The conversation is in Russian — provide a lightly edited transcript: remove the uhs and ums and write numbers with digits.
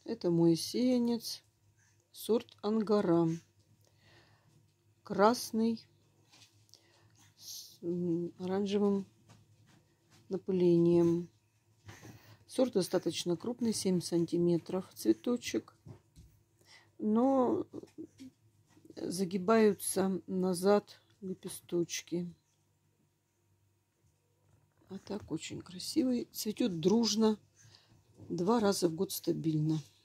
Это мой сеянец. Сорт Ангара. Красный с оранжевым напылением. Сорт достаточно крупный, 7 сантиметров цветочек. Но загибаются назад лепесточки. А так очень красивый. Цветет дружно. 2 раза в год стабильно.